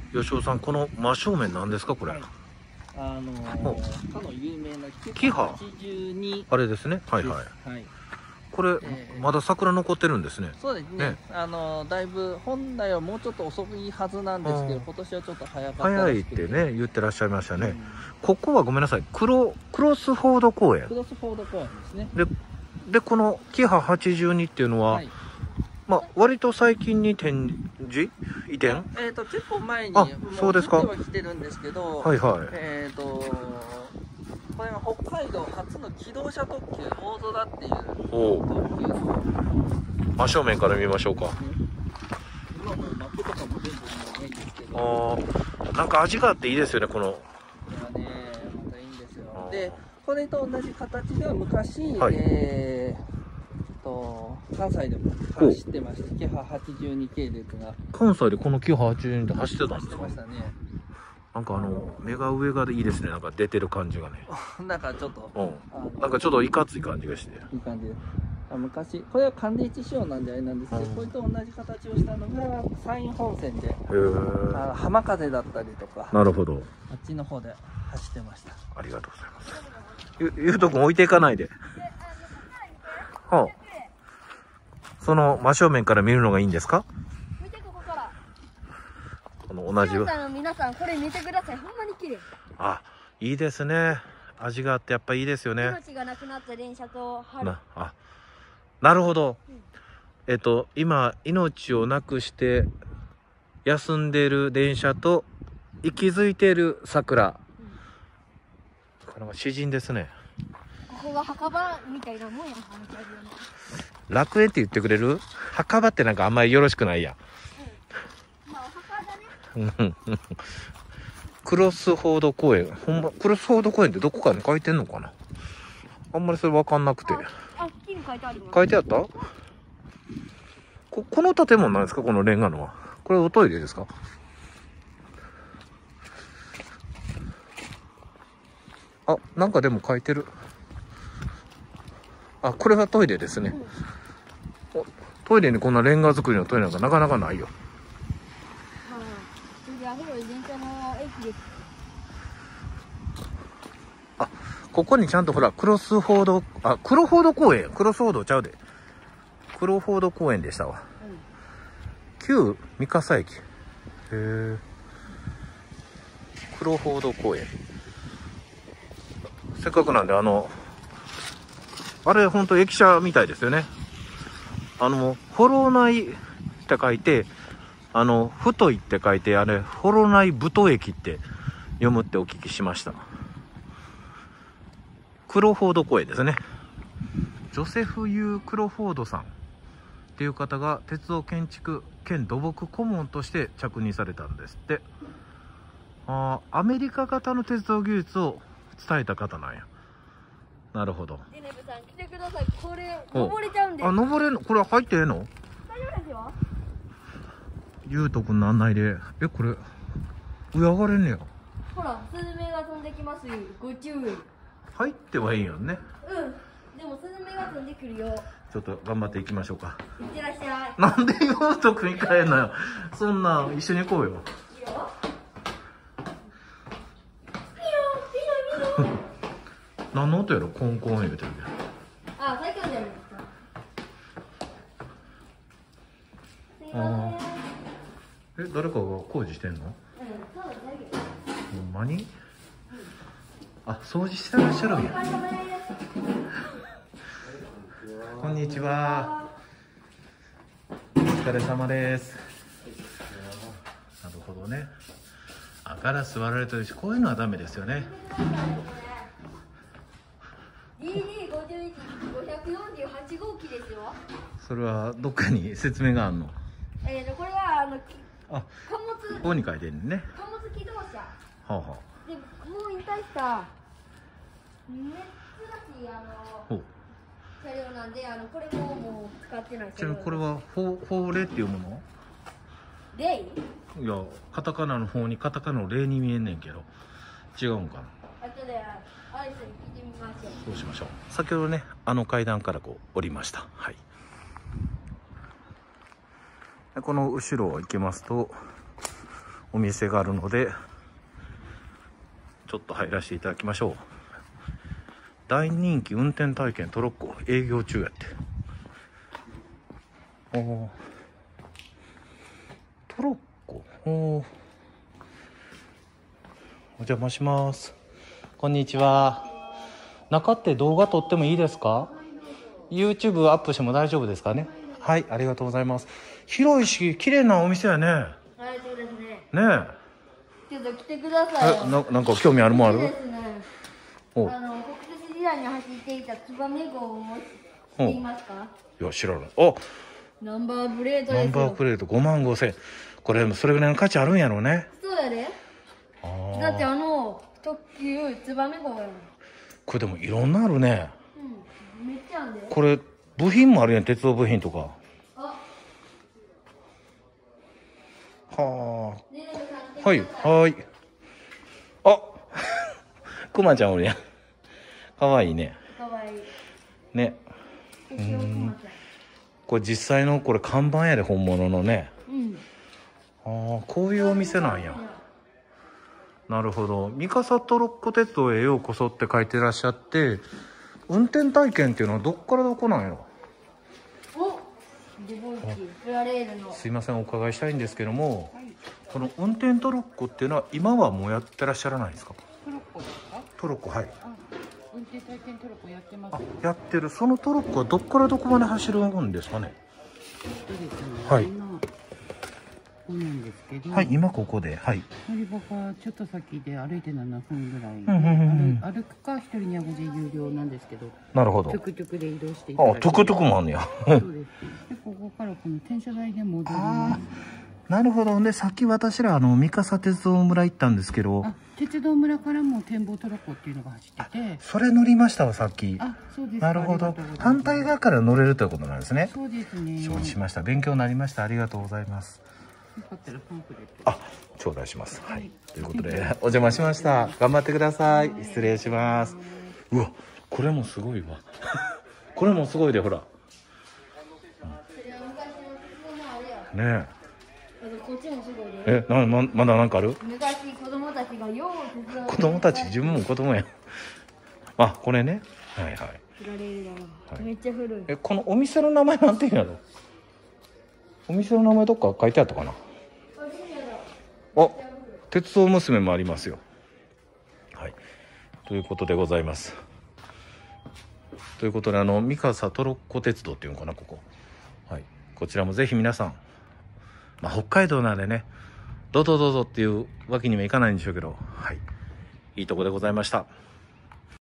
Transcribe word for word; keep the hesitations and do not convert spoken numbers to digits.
吉尾さん、この真正面なんですかこれ。はい、 あのー、かの有名なキハはちじゅうにあれですね。はいはい。はい、これ、えー、まだ桜残ってるんですね。 そうですね。ね、あのー、だいぶ本来はもうちょっと遅いはずなんですけど、今年はちょっと早かった早いってね言ってらっしゃいましたね。うん、ここはごめんなさい。クロクロスフォード公園。 クロスフォード公園ですね。 で、でこのキハはちじゅうにっていうのは。はい、まあ、割と最近に展示移転えっと結構前にあそうですかは来てるんですけど、 はいはい、 えっとこれが北海道初の機動車特急大空っていう特急真正面から見ましょうか。 今もうマップとかも全部ないんですけど、 あなんか味があっていいですよねこの。 これはねまたいいんですよ。でこれと同じ形では昔、はい、えーと関西でも走ってました。キハはちじゅうに系列が関西でこのキハはちじゅうにで走ってたんですか。 走ってましたね。 なんかあの目が上がいいですね。なんか出てる感じがねなんかちょっと、 うん、なんかちょっといかつい感じがしていい感じです。あ昔これは寒冷地仕様なんじゃないなんですけど、うん、これと同じ形をしたのが山陰本線であ浜風だったりとか。 なるほど。 あっちの方で走ってました。 ありがとうございます。ゆゆうとくん置いていかないで。はあ、その真正面から見るのがいいんですか。 見てここから。 この同じ。 皆さんこれ見てください。ほんまに綺麗。 あ、いいですね。味があってやっぱいいですよね。 命がなくなった電車と春。 な、あ、なるほど。うん、えっと今命をなくして休んでる電車と息づいてる桜。うん、これは詩人ですね。 ここが墓場みたいなもんや。 楽園って言ってくれる？墓場ってなんかあんまりよろしくないや。 うん、まあお墓だね。 クロスフォード公園、ほんまクロスフォード公園ってどこかに書いてんのかな。あんまりそれ分かんなくて。 あ、木に書いてある。 書いてあった？ここの建物なんですかこのレンガのは。これおトイレですか？あ、なんかでも書いてる。あ、これはトイレですね。うん、トイレにこんなレンガ作りのトイレなんかなかなかないよ。あ、ここにちゃんとほらクロスフォード、あ、クロフォード公園、クロスフォードちゃうで。クロフォード公園でしたわ。うん、旧三笠駅。へえ。クロフォード公園。せっかくなんであの。あれ本当駅舎みたいですよね。あの幌内って書いて、あの太いって書いて、あれ幌内太駅って読むってお聞きしました。クロフォード公園ですね。ジョセフ・ユー・クロフォードさんっていう方が鉄道建築兼土木顧問として着任されたんですって。あ、アメリカ型の鉄道技術を伝えた方なんや。なるほど。 ジェネブさん来てください。これ登れちゃうんで。 あ、登れんの？これ入ってええの？ 大丈夫ですよ。 ゆうとくんの案内で、え、これ上上がれんねや。 ほら、スズメが飛んできますよ。ご注意。 入ってはいいやんね。 うん。でもスズメが飛んでくるよ。 ちょっと頑張っていきましょうか。 いってらっしゃい。 なんでゆうとくん行かへんのよ。そんなん一緒に行こうよ。いいよ。何の音やろ、コンコン言うてるけど。 あ、最強じゃないですか。すいません。え、誰かが工事してんの？うん、 そうだけど。 ほんまに？うん、あ、掃除してらっしゃるんや。こんにちは。お疲れ様です。なるほどね。あ、ガラス割られてるし、こういうのはダメですよね。 ディーディーごじゅういち ごひゃくよんじゅうはち号機ですよ。 それはどっかに説明があるの？ えーとこれはあのあ、 貨物ここに書いてるね。 貨物機動車。はあはあ、でもう引退した珍しいあの車両なんで、あのこれももう使ってない。 ちなみにこれはフォーレっていうもの？ レイ？ いや、カタカナの方にカタカナのレイに見えんねんけど、違うんかな。 後でアイスに聞いてみましょう。 そうしましょう。先ほどね、あの階段からこう降りました。はい。この後ろを行きますと、 お店があるのでちょっと入らせていただきましょう。大人気運転体験トロッコ営業中やって。おートロッコ、おーお邪魔します。こんにちは。中って動画撮ってもいいですか？ YouTube アップしても大丈夫ですかね？はい、ありがとうございます。広いし綺麗なお店やね。 はい、そうですね。 ねちょっと来てくださいえ。 よ。 え、な、なんか興味あるもんある？ いいですね。 おあの国鉄時代に走っていたツバメ号を知っていますか？ いや知らない。あ、 ナンバープレートですよ。 ナンバープレートごまんごせん。これそれぐらいの価値あるんやろうね。 そうやで。 あーだってあの特急ツバメ号やん。 これでもいろんなあるね。 うん、めっちゃあんで。 これ部品もあるやん、鉄道部品とか。 あ、 はねえさんあ。はいはい。あくまちゃんおるやん。かわいいね。 かわいい。 ね。 特急くまちゃん。 これ実際のこれ看板やで、本物のね。 うん。 ああ、こういうお店なんや。なるほど。三笠トロッコ鉄道へようこそって書いてらっしゃって、運転体験っていうのはどっからどこなんやろ？ お、デボンキプラレールの。 すいません、お伺いしたいんですけども、この運転トロッコっていうのは今はもうやってらっしゃらないんですか？ トロッコですか？ トロッコ、はい。 あ、運転体験トロッコやってます。 あ、やってる。そのトロッコはどっからどこまで走るんですかね？ そうですね。 はい今ここなんですけど、 はい、今ここで、はい。 乗り場からちょっと先で歩いてななふんぐらい、 うんうんうん歩歩くか一人にはごじ有料なんですけど、 なるほど。 トゥクトゥクで移動していただあ、 いて、 トゥクトゥクもあんねや。 そうです。でここからこの転車台で戻りまあす。 ー、なるほど。で、さっき私らあの三笠鉄道村行ったんですけど、 あ、鉄道村からも展望トロッコっていうのが走ってて、 それ乗りましたわ、さっき。 あ、そうですか。 なるほどありがとうございます。 反対側から乗れるということなんですね。 そうですね。 承知しました。勉強になりました。ありがとうございます。 よかったらパンフレット。 あ、頂戴します。はい。ということで、お邪魔しました。頑張ってください。失礼します。うわ、これもすごいわ。これもすごいで、ほら。 それは昔の鉄道のあれや。 ねこっちもすごいで。 え。え、な、ま、まだなんかある？ 昔子供たちがよう鉄道。 子供たち、自分も子供や。あ、これね。はいはい。 プラレールだわ。 はいめっちゃ古い。 え、このお店の名前なんていうんやろ？お店の名前どっか書いてあったかな？あ、鉄道娘もありますよ。はい。ということでございます。ということで、あの、三笠トロッコ鉄道っていうのかな、ここ。はい。こちらもぜひ皆さん、まあ、北海道なんでね、どうぞどうぞっていうわけにもいかないんでしょうけど、はい。いいとこでございました。